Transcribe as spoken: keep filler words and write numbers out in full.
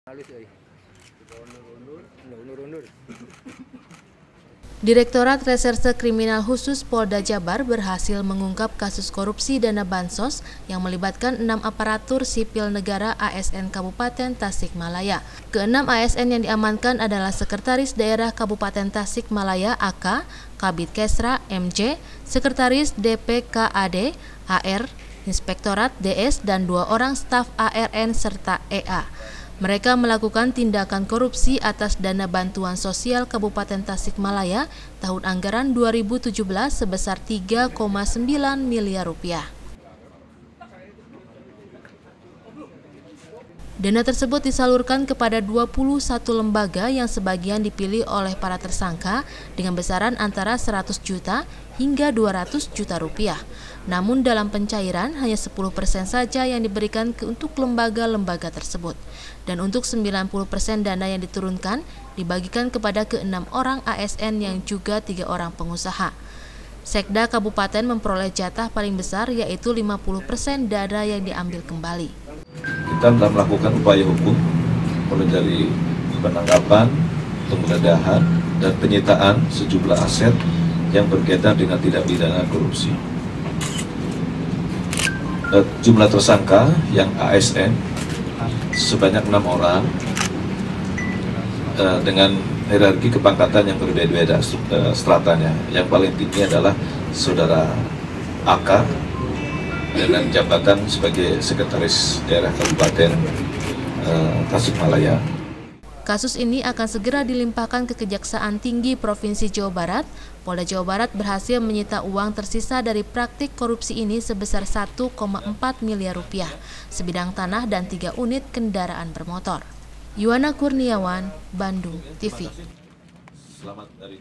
Direktorat Reserse Kriminal Khusus Polda Jabar berhasil mengungkap kasus korupsi dana bansos yang melibatkan enam aparatur sipil negara A S N Kabupaten Tasikmalaya. Keenam A S N yang diamankan adalah Sekretaris Daerah Kabupaten Tasikmalaya A K, Kabid Kesra M J, Sekretaris D P K A D A R, Inspektorat D S, dan dua orang staf A R N serta E A. Mereka melakukan tindakan korupsi atas dana bantuan sosial Kabupaten Tasikmalaya tahun anggaran dua ribu tujuh belas sebesar tiga koma sembilan miliar rupiah. Dana tersebut disalurkan kepada dua puluh satu lembaga yang sebagian dipilih oleh para tersangka dengan besaran antara seratus juta hingga dua ratus juta rupiah. Namun dalam pencairan hanya sepuluh persen saja yang diberikan ke untuk lembaga-lembaga tersebut. Dan untuk sembilan puluh persen dana yang diturunkan dibagikan kepada keenam orang A S N yang juga tiga orang pengusaha. Sekda Kabupaten memperoleh jatah paling besar yaitu lima puluh persen dana yang diambil kembali. Kita telah melakukan upaya hukum mulai dari penangkapan, penggeledahan, dan penyitaan sejumlah aset yang berkaitan dengan tindak pidana korupsi. Jumlah tersangka yang A S N sebanyak enam orang dengan hierarki kepangkatan yang berbeda-beda stratanya. Yang paling tinggi adalah saudara A K dengan jabatan sebagai Sekretaris Daerah Kabupaten uh, Tasikmalaya. Kasus ini akan segera dilimpahkan ke Kejaksaan Tinggi Provinsi Jawa Barat. Polda Jawa Barat berhasil menyita uang tersisa dari praktik korupsi ini sebesar satu koma empat miliar rupiah, sebidang tanah dan tiga unit kendaraan bermotor. Yuwana Kurniawan, Bandung T V.